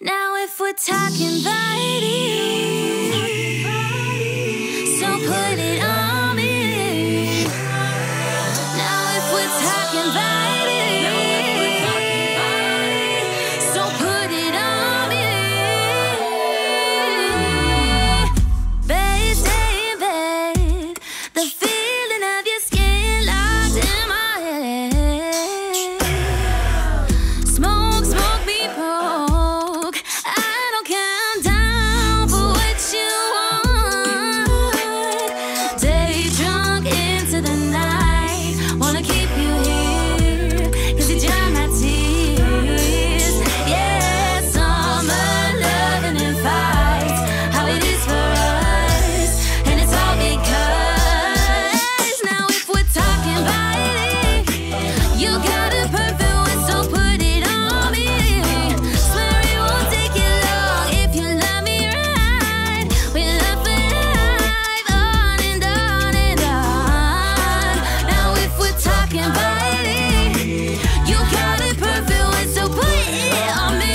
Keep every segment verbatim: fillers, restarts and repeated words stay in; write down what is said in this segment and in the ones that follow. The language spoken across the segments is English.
Now if we're talking body, so put it on me. Now if we're talking body, so put it on me. Babe, stay in bed. The feeling of your skin locked in my head. Smoke, smoke me broke. I don't count down for what you want. Day drunk into the night. Wanna keep you here, cause you dry my tears. Yeah, summer loving and fights, how it is for us. And it's all because now if we're talking body, you got a perfect one, so put it on me. Swear it won't take you long if you love me right. We love for life, on and on and on. Now if we're talking body, you got a perfect one, so put it on me.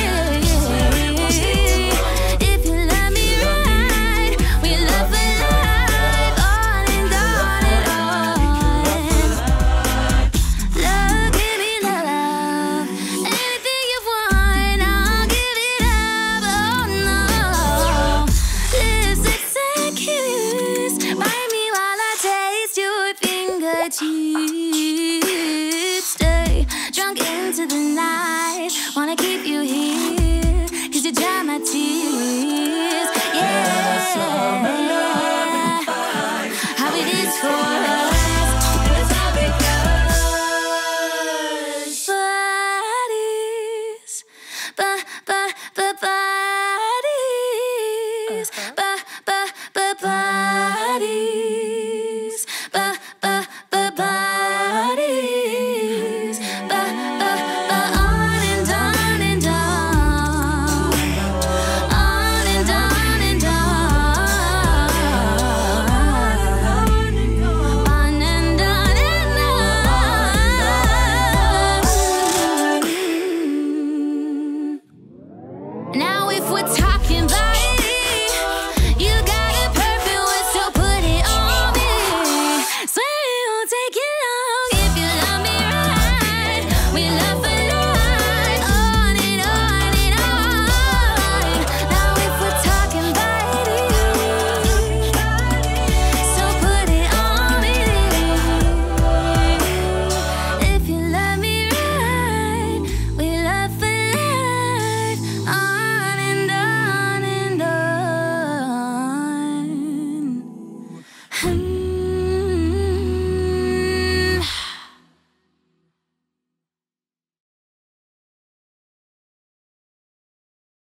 If you love me right, we love for life, on and on and on. Love, give me love. Anything you want, I'll give it up. Oh no. Lipstick and kiss. Bite me while I taste your fingertips. Stay drunk into the night. Wanna keep you here, cause you dry my tears. Yeah. How it is for us. It's all because bodies, but, but, but, bodies.